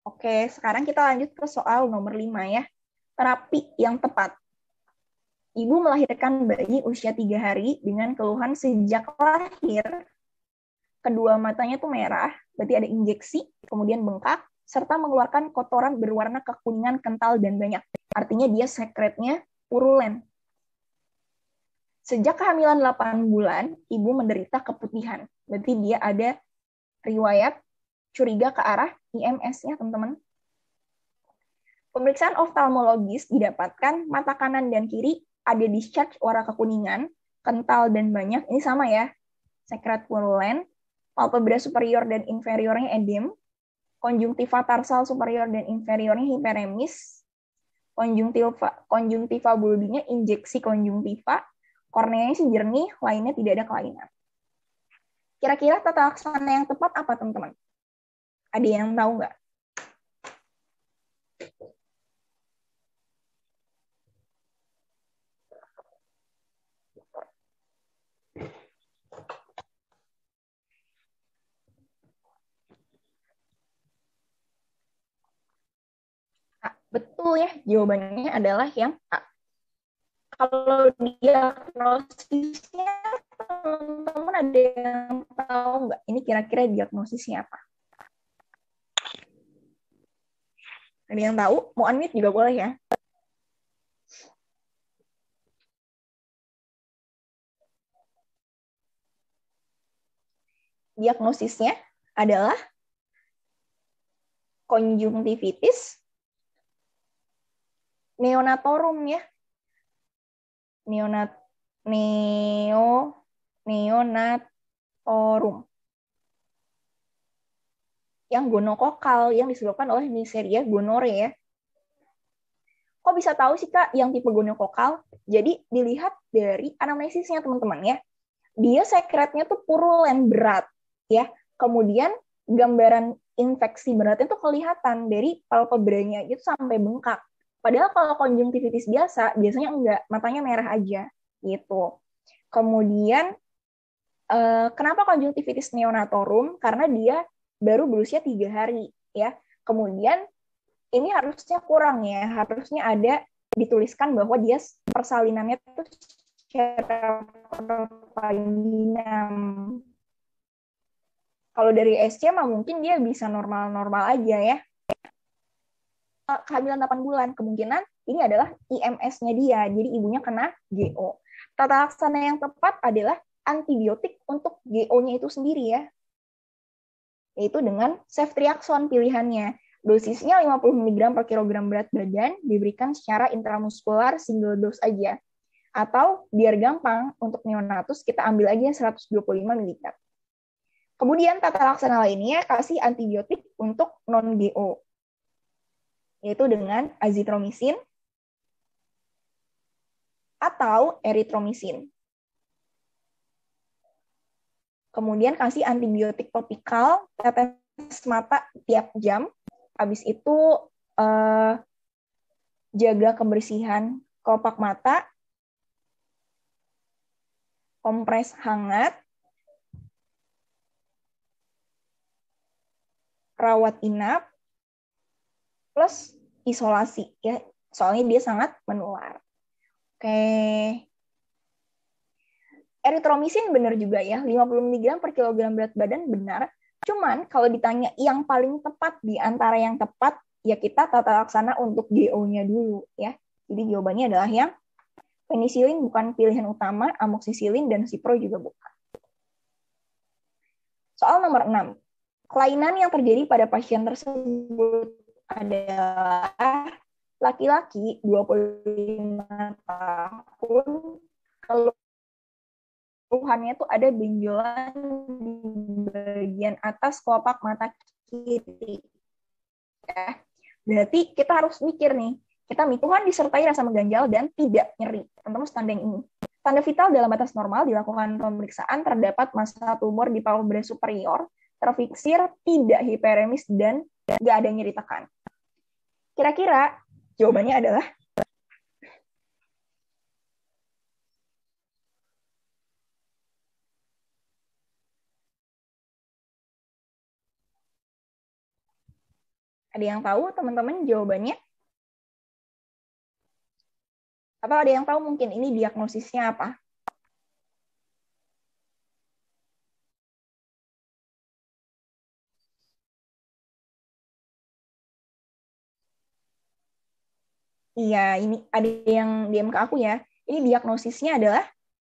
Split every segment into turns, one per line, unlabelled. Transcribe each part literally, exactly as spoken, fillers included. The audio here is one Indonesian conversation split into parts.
Oke, sekarang kita lanjut ke soal nomor lima ya. Terapi yang tepat. Ibu melahirkan bayi usia tiga hari dengan keluhan sejak lahir. Kedua matanya tuh merah, berarti ada injeksi, kemudian bengkak, serta mengeluarkan kotoran berwarna kekuningan kental dan banyak. Artinya dia sekretnya purulen. Sejak kehamilan delapan bulan, ibu menderita keputihan. Berarti dia ada riwayat curiga ke arah I M S-nya, teman-teman. Pemeriksaan oftalmologis didapatkan mata kanan dan kiri ada discharge warna kekuningan, kental dan banyak. Ini sama ya, sekret purulen. Palpebra superior dan inferiornya edem. Konjungtiva tarsal superior dan inferiornya hiperemis. Konjungtiva, konjungtiva bulbinya injeksi konjungtiva. Korneanya sih jernih, lainnya tidak ada kelainan. Kira-kira tata laksana yang tepat apa, teman-teman? Ada yang tahu nggak? Nah, betul ya, jawabannya adalah yang A. Kalau diagnosisnya, teman-teman ada yang tahu nggak? Ini kira-kira diagnosisnya apa? Ada yang tahu? Mau unmute juga boleh ya. Diagnosisnya adalah konjungtivitis neonatorum ya. Neonat neo neonatorum. Yang gonokokal yang disebabkan oleh Neisseria gonorrhoeae ya. Kok bisa tahu sih Kak yang tipe gonokokal? Jadi dilihat dari anamnesisnya teman-teman ya. Dia sekretnya tuh purulen berat ya. Kemudian gambaran infeksi beratnya tuh kelihatan dari palpebranya itu sampai bengkak. Padahal kalau konjungtivitis biasa, biasanya enggak, matanya merah aja gitu. Kemudian eh, kenapa konjungtivitis neonatorum? Karena dia baru berusia tiga hari ya. Kemudian ini harusnya kurang ya, harusnya ada dituliskan bahwa dia persalinannya itu secara propaginam. Kalau dari S C mah mungkin dia bisa normal-normal aja ya. Kehamilan delapan bulan, kemungkinan ini adalah I M S-nya dia, jadi ibunya kena G O. Tata laksana yang tepat adalah antibiotik untuk G O-nya itu sendiri ya, yaitu dengan ceftriaxone pilihannya. Dosisnya lima puluh miligram per kilogram berat badan, diberikan secara intramuskular single dose aja. Atau biar gampang, untuk neonatus kita ambil aja seratus dua puluh lima miligram. Kemudian tata laksana lainnya kasih antibiotik untuk non-G O, yaitu dengan azitromisin atau eritromisin. Kemudian kasih antibiotik topikal, tetes mata tiap jam. Habis itu eh, jaga kebersihan kelopak mata, kompres hangat, rawat inap, plus isolasi ya. Soalnya dia sangat menular. Oke. Eritromisin benar juga ya, lima puluh miligram per kilogram berat badan benar. Cuman kalau ditanya yang paling tepat di antara yang tepat, ya kita tata laksana untuk G O-nya dulu ya. Jadi jawabannya adalah yang penisilin bukan pilihan utama, amoksisilin dan cipro juga bukan. Soal nomor enam. Kelainan yang terjadi pada pasien tersebut adalah laki-laki dua puluh lima tahun, keluhannya tuh ada benjolan di bagian atas kelopak mata kiri. Ya. Berarti kita harus mikir nih, kita Tuhan disertai rasa mengganjal dan tidak nyeri. Teman-teman tanda yang ini. Tanda vital dalam batas normal dilakukan pemeriksaan terdapat massa tumor di palpebra superior, terfiksir tidak hiperemis dan nggak ada nyeri tekan. Kira-kira jawabannya adalah Ada yang tahu teman-teman jawabannya? Atau ada yang tahu mungkin ini diagnosisnya apa? Iya, ini ada yang D M ke aku ya. Ini diagnosisnya adalah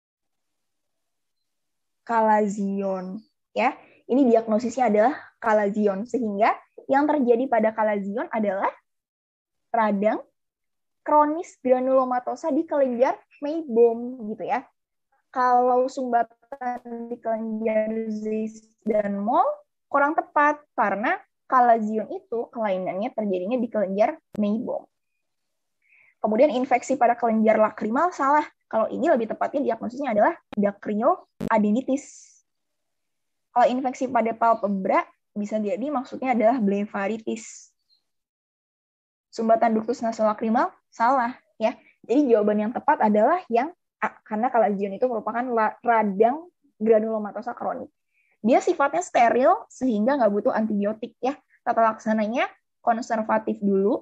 kalazion, ya. Ini diagnosisnya adalah kalazion, sehingga yang terjadi pada kalazion adalah radang kronis granulomatosa di kelenjar Meiboom gitu ya. Kalau sumbatan di kelenjar Zeiss dan Moll kurang tepat karena kalazion itu kelainannya terjadinya di kelenjar Meiboom. Kemudian infeksi pada kelenjar lakrimal salah. Kalau ini lebih tepatnya diagnosisnya adalah dacryoadenitis. Kalau infeksi pada palpebra bisa jadi maksudnya adalah blefaritis. Sumbatan ductus nasolakrimal salah ya. Jadi jawaban yang tepat adalah yang A, karena kalazion itu merupakan radang granulomatosa kronik. Dia sifatnya steril sehingga nggak butuh antibiotik ya. Tata laksananya konservatif dulu.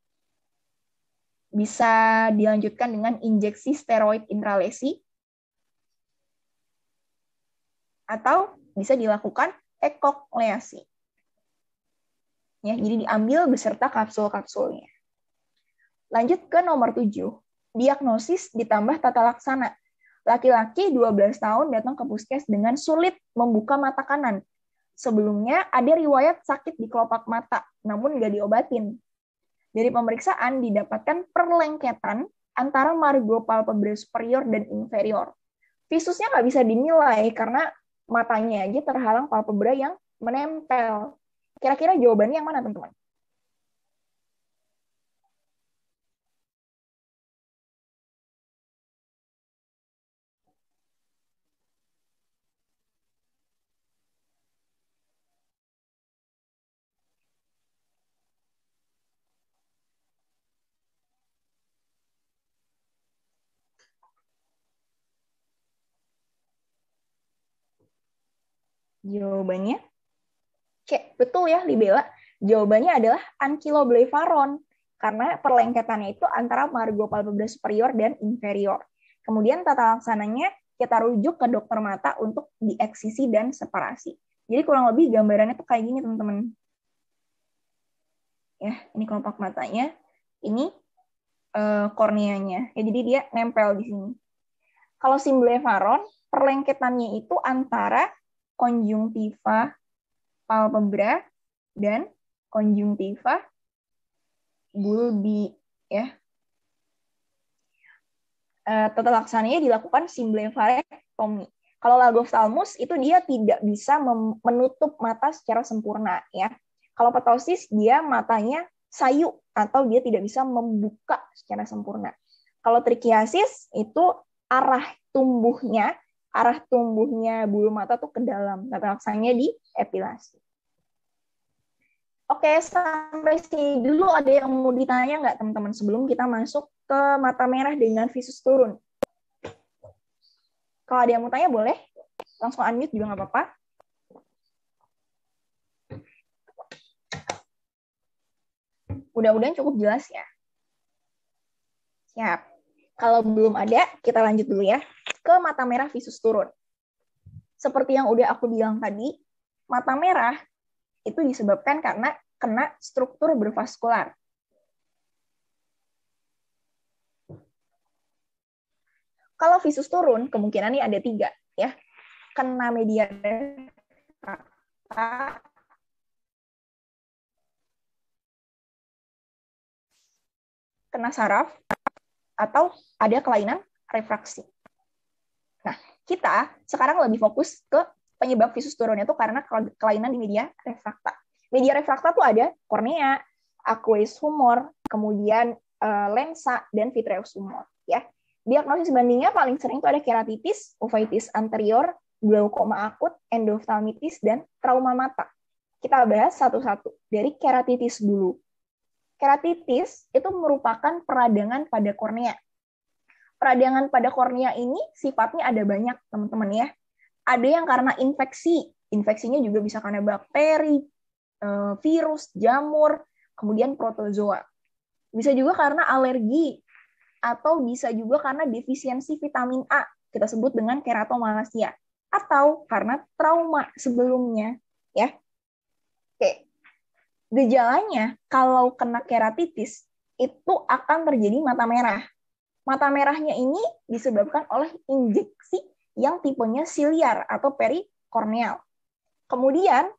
Bisa dilanjutkan dengan injeksi steroid intralesi atau bisa dilakukan ekokleasi. Ya, jadi diambil beserta kapsul-kapsulnya. Lanjut ke nomor tujuh. Diagnosis ditambah tata laksana. Laki-laki dua belas tahun datang ke puskes dengan sulit membuka mata kanan. Sebelumnya ada riwayat sakit di kelopak mata, namun nggak diobatin. Dari pemeriksaan didapatkan perlengketan antara margo palpebra superior dan inferior. Visusnya nggak bisa dinilai karena matanya aja terhalang palpebra yang menempel. Kira-kira jawabannya yang mana, teman-teman? Jawabannya, cek, betul ya, Libela. Jawabannya adalah ankyloblevaron, karena perlengketannya itu antara margo palpebra superior dan inferior. Kemudian tata laksananya kita rujuk ke dokter mata untuk dieksisi dan separasi. Jadi kurang lebih gambarannya tuh kayak gini, teman-teman. Ya, ini kelopak matanya, ini uh, korneanya. Ya, jadi dia nempel di sini. Kalau simblevaron, perlengketannya itu antara konjungtiva palpebra dan konjungtiva bulbi ya. Uh, tata laksananya dilakukan simblevarektomi. Kalau lagophthalmus itu dia tidak bisa menutup mata secara sempurna ya. Kalau ptosis dia matanya sayu atau dia tidak bisa membuka secara sempurna. Kalau trichiasis itu arah tumbuhnya, arah tumbuhnya bulu mata tuh ke dalam. Tata laksananya di epilasi. Oke, sampai sini dulu ada yang mau ditanya nggak teman-teman sebelum kita masuk ke mata merah dengan visus turun? Kalau ada yang mau tanya boleh, langsung unmute juga nggak apa-apa. Mudah-mudahan cukup jelas ya. Siap. Kalau belum ada, kita lanjut dulu ya ke mata merah visus turun. Seperti yang udah aku bilang tadi, mata merah itu disebabkan karena kena struktur bervaskular. Kalau visus turun, kemungkinannya ada tiga ya. Kena media refrakta, kena saraf, atau ada kelainan refraksi. Nah, kita sekarang lebih fokus ke penyebab visus turunnya itu karena kelainan di media refrakta. Media refrakta tuh ada kornea, aqueous humor, kemudian uh, lensa, dan vitreous humor. Ya. Diagnosis bandingnya paling sering itu ada keratitis, uveitis anterior, glaukoma akut, endoftalmitis, dan trauma mata. Kita bahas satu-satu. Dari keratitis dulu. Keratitis itu merupakan peradangan pada kornea. Peradangan pada kornea ini sifatnya ada banyak, teman-teman ya. Ada yang karena infeksi. Infeksinya juga bisa karena bakteri, virus, jamur, kemudian protozoa. Bisa juga karena alergi, atau bisa juga karena defisiensi vitamin A, kita sebut dengan keratomalacia, atau karena trauma sebelumnya, ya. Oke. Gejalanya kalau kena keratitis itu akan terjadi mata merah. Mata merahnya ini disebabkan oleh injeksi yang tipenya siliar atau perikorneal. Kemudian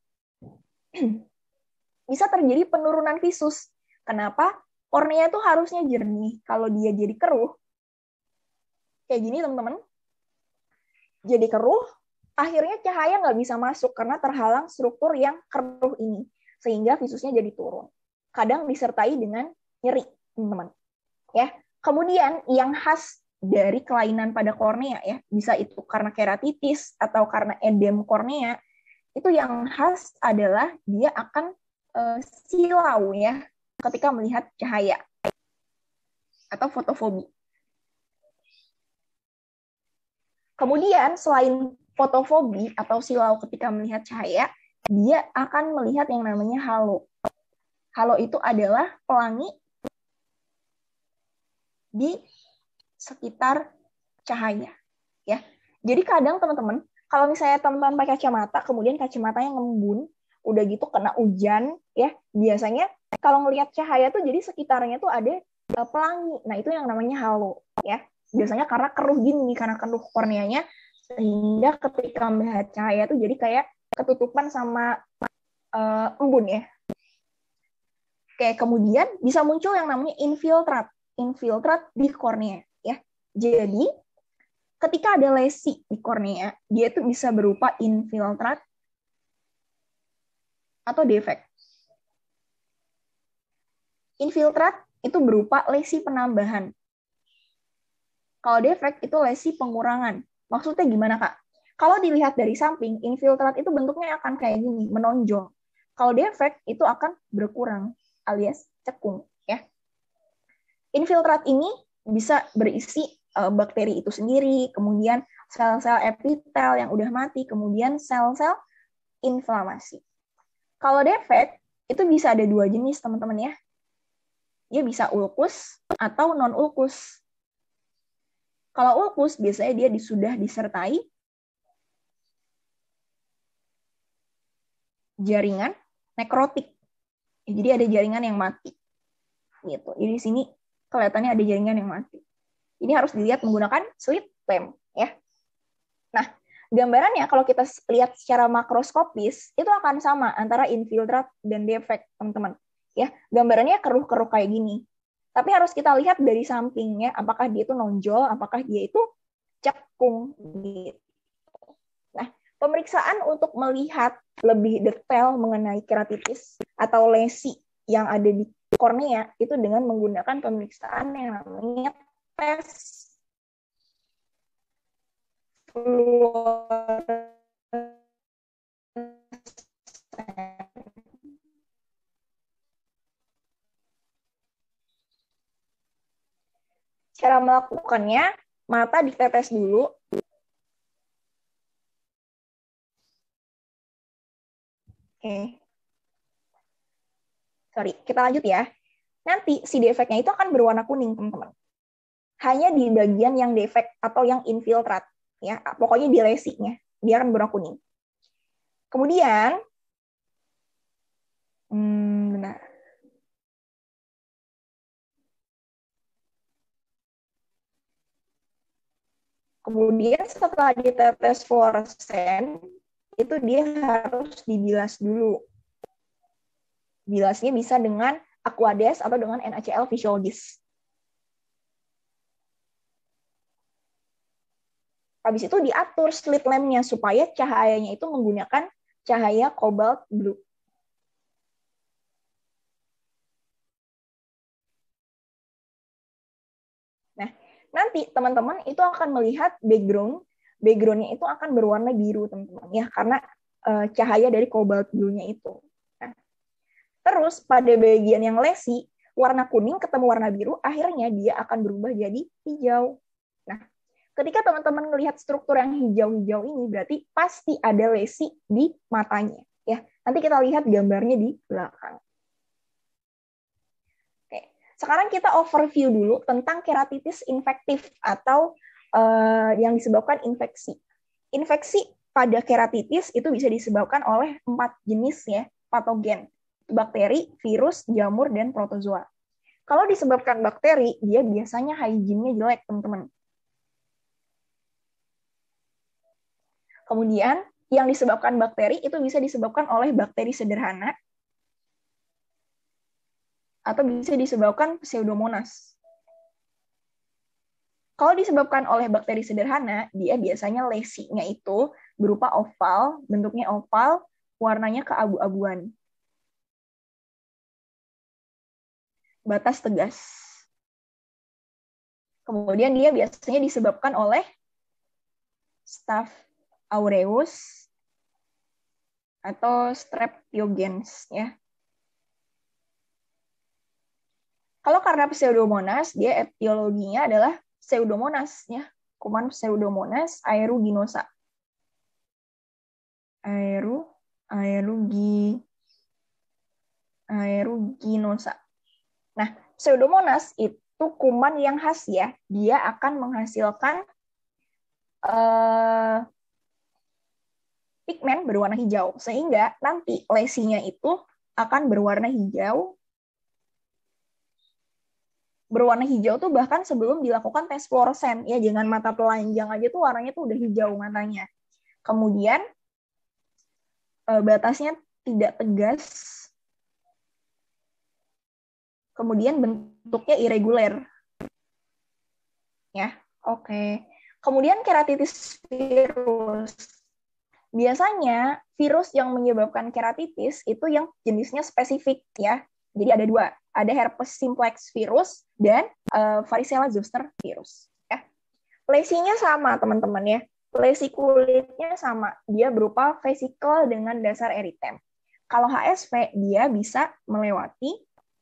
bisa terjadi penurunan visus. Kenapa? Kornea itu harusnya jernih. Kalau dia jadi keruh, kayak gini teman-teman, jadi keruh, akhirnya cahaya nggak bisa masuk karena terhalang struktur yang keruh ini. Sehingga visusnya jadi turun. Kadang disertai dengan nyeri, teman-teman. Ya. Kemudian yang khas dari kelainan pada kornea, ya, bisa itu karena keratitis atau karena edem kornea, itu yang khas adalah dia akan uh, silau, ya, ketika melihat cahaya atau fotofobi. Kemudian selain fotofobi atau silau ketika melihat cahaya, dia akan melihat yang namanya halo. Halo itu adalah pelangi di sekitar cahaya, ya. Jadi kadang teman-teman, kalau misalnya teman-teman pakai kacamata, kemudian kacamatanya ngembun, udah gitu kena hujan, ya, biasanya kalau ngelihat cahaya tuh jadi sekitarnya tuh ada uh, pelangi. Nah, itu yang namanya halo, ya. Biasanya karena keruh gini, karena keruh korneanya, sehingga ketika melihat cahaya tuh jadi kayak ketutupan sama uh, embun, ya. Oke, kemudian bisa muncul yang namanya infiltrat, infiltrat di kornea, ya. Jadi ketika ada lesi di kornea, dia itu bisa berupa infiltrat atau defek. Infiltrat itu berupa lesi penambahan. Kalau defek itu lesi pengurangan. Maksudnya gimana, Kak? Kalau dilihat dari samping, infiltrat itu bentuknya akan kayak gini, menonjol. Kalau defek itu akan berkurang, alias cekung, ya. Infiltrat ini bisa berisi uh, bakteri itu sendiri, kemudian sel-sel epitel yang udah mati, kemudian sel-sel inflamasi. Kalau defek, itu bisa ada dua jenis, teman-teman, ya. Dia bisa ulkus atau non-ulkus. Kalau ulkus, biasanya dia sudah disertai jaringan nekrotik. Jadi ada jaringan yang mati. Gitu. Jadi di sini kelihatannya ada jaringan yang mati. Ini harus dilihat menggunakan slit lamp, ya. Nah, gambarannya kalau kita lihat secara makroskopis, itu akan sama antara infiltrat dan defek, teman-teman. Ya, gambarannya keruh-keruh kayak gini. Tapi harus kita lihat dari sampingnya, apakah dia itu nonjol, apakah dia itu cekung. Gitu. Nah, pemeriksaan untuk melihat lebih detail mengenai keratitis atau lesi yang ada di kornea itu dengan menggunakan pemeriksaan yang namanya tes fluorescence. Cara melakukannya, mata ditetes dulu. Oke. Sorry, kita lanjut ya. Nanti si defeknya itu akan berwarna kuning, teman-teman. Hanya di bagian yang defek atau yang infiltrat, ya. Pokoknya di lesinya, dia akan berwarna kuning. Kemudian, hmm, benar. Kemudian setelah ditetes fluoresen, itu dia harus dibilas dulu. Bilasnya bisa dengan Aquades atau dengan NaCl Physiologist. Habis itu diatur slit lamp-nya supaya cahayanya itu menggunakan cahaya cobalt blue. Nah, nanti teman-teman itu akan melihat background, background-nya itu akan berwarna biru, teman-teman, ya, karena uh, cahaya dari cobalt blue-nya itu. Nah, terus pada bagian yang lesi, warna kuning ketemu warna biru, akhirnya dia akan berubah jadi hijau. Nah, ketika teman-teman melihat struktur yang hijau-hijau ini, berarti pasti ada lesi di matanya. Ya, nanti kita lihat gambarnya di belakang. Sekarang kita overview dulu tentang keratitis infektif atau uh, yang disebabkan infeksi. Infeksi pada keratitis itu bisa disebabkan oleh empat jenis ya patogen, bakteri, virus, jamur, dan protozoa. Kalau disebabkan bakteri, dia biasanya hygiene-nya jelek, teman-teman. Kemudian, yang disebabkan bakteri itu bisa disebabkan oleh bakteri sederhana, atau bisa disebabkan Pseudomonas. Kalau disebabkan oleh bakteri sederhana, dia biasanya lesinya itu berupa oval, bentuknya oval, warnanya keabu-abuan. Batas tegas. Kemudian dia biasanya disebabkan oleh Staph aureus atau Streptogens ya. Kalau karena Pseudomonas, dia etiologinya adalah Pseudomonas ya, kuman Pseudomonas aeruginosa. Aeru aerugi aeruginosa. Nah, Pseudomonas itu kuman yang khas ya, dia akan menghasilkan uh, pigmen berwarna hijau, sehingga nanti lesinya itu akan berwarna hijau. Berwarna hijau tuh bahkan sebelum dilakukan tes fluoresen, ya jangan mata telanjang aja tuh warnanya tuh udah hijau matanya. Kemudian batasnya tidak tegas, kemudian bentuknya irregular. Ya, oke. Kemudian keratitis virus. Biasanya virus yang menyebabkan keratitis itu yang jenisnya spesifik ya. Jadi ada dua, ada herpes simplex virus dan uh, varicella zoster virus. Ya. Lesinya sama teman-teman ya. Lesi kulitnya sama, dia berupa vesikel dengan dasar eritem. Kalau H S V dia bisa melewati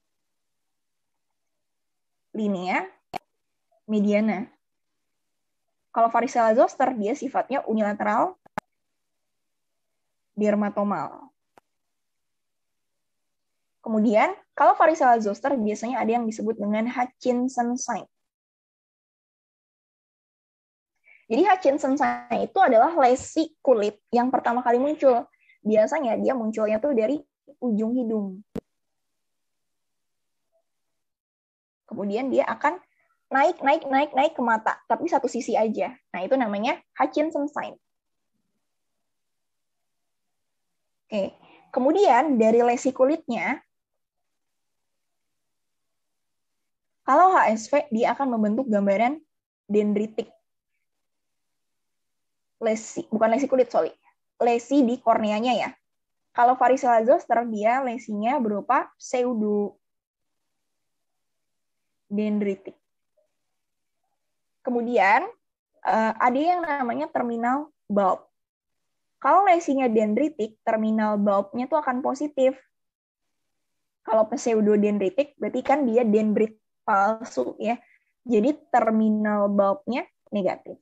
linea mediana. Kalau varicella zoster dia sifatnya unilateral dermatomal. Kemudian, kalau varicella zoster biasanya ada yang disebut dengan Hutchinson sign. Jadi Hutchinson sign itu adalah lesi kulit yang pertama kali muncul. Biasanya dia munculnya tuh dari ujung hidung. Kemudian dia akan naik, naik, naik, naik ke mata, tapi satu sisi aja. Nah, itu namanya Hutchinson sign. Oke, kemudian dari lesi kulitnya, kalau H S V, dia akan membentuk gambaran dendritik. Lesi, bukan lesi kulit, sorry. Lesi di korneanya ya. Kalau varicella zoster, dia lesinya berupa pseudodendritik. Kemudian, ada yang namanya terminal bulb. Kalau lesinya dendritik, terminal bulb-nya itu akan positif. Kalau pseudodendritik, berarti kan dia dendrit palsu ya. Jadi terminal bulb-nya negatif.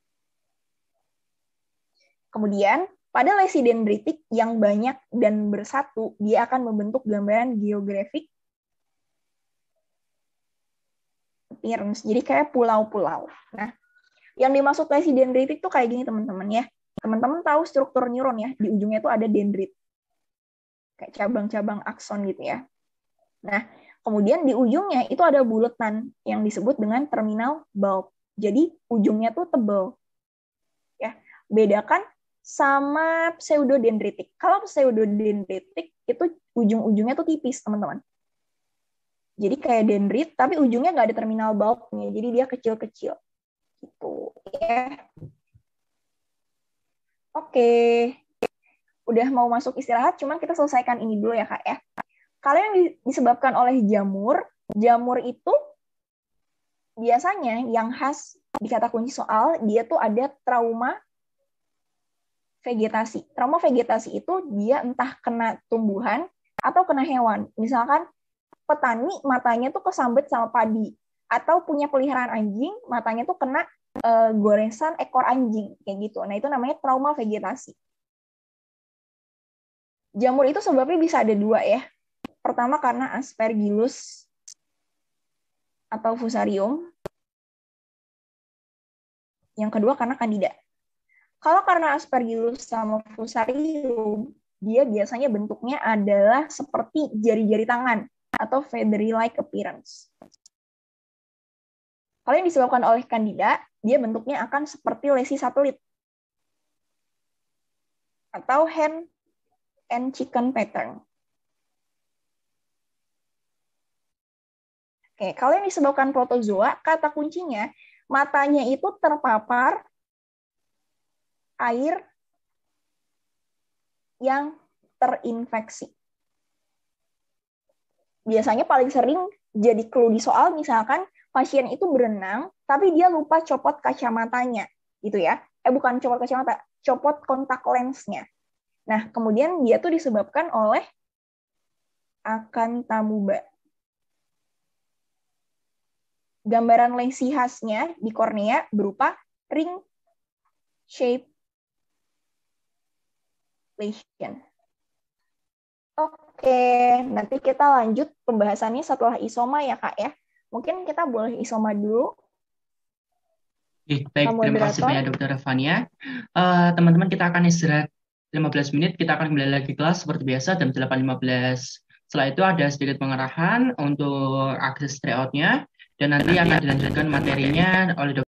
Kemudian pada lesi dendritik yang banyak dan bersatu, dia akan membentuk gambaran geographic appearance. Jadi kayak pulau-pulau. Nah, yang dimaksud lesi dendritik tuh kayak gini teman-teman ya. Teman-teman tahu struktur neuron ya, di ujungnya tuh ada dendrit. Kayak cabang-cabang akson gitu ya. Nah, kemudian di ujungnya itu ada buletan yang disebut dengan terminal bulb. Jadi ujungnya tuh tebal. Ya, bedakan sama pseudodendritik. Kalau pseudodendritik itu ujung-ujungnya tuh tipis, teman-teman. Jadi kayak dendrit, tapi ujungnya nggak ada terminal bulb-nya. Jadi dia kecil-kecil. Gitu ya. Oke. Udah mau masuk istirahat, cuman kita selesaikan ini dulu ya, Kak ya. Kalau yang disebabkan oleh jamur, jamur itu biasanya yang khas di kata kunci soal, dia tuh ada trauma vegetasi. Trauma vegetasi itu dia entah kena tumbuhan atau kena hewan. Misalkan petani matanya tuh kesambet sama padi, atau punya peliharaan anjing, matanya tuh kena e, goresan ekor anjing, kayak gitu. Nah, itu namanya trauma vegetasi. Jamur itu sebabnya bisa ada dua ya. Pertama karena Aspergillus atau fusarium. Yang kedua karena Candida. Kalau karena Aspergillus sama fusarium, dia biasanya bentuknya adalah seperti jari-jari tangan atau feathery-like appearance. Kalau yang disebabkan oleh Candida, dia bentuknya akan seperti lesi satelit atau hen and chicken pattern. Oke, kalau yang disebabkan protozoa, kata kuncinya matanya itu terpapar air yang terinfeksi. Biasanya paling sering jadi clue di soal, misalkan pasien itu berenang, tapi dia lupa copot kacamatanya, gitu ya. Eh, bukan copot kacamata, copot kontak lensnya. Nah, kemudian dia tuh disebabkan oleh Acanthamoeba. Gambaran lesi khasnya di kornea berupa ring shape lesion. Oke, nanti kita lanjut pembahasannya setelah isoma ya, Kak ya. Mungkin kita boleh isoma dulu.
Oke, baik, terima kasih banyak Dokter Fania. Uh, teman-teman, kita akan istirahat lima belas menit. Kita akan kembali lagi kelas seperti biasa jam delapan lima belas. Setelah itu ada sedikit pengarahan untuk akses tryout-nya. Dan nanti akan dilanjutkan materinya oleh Dokter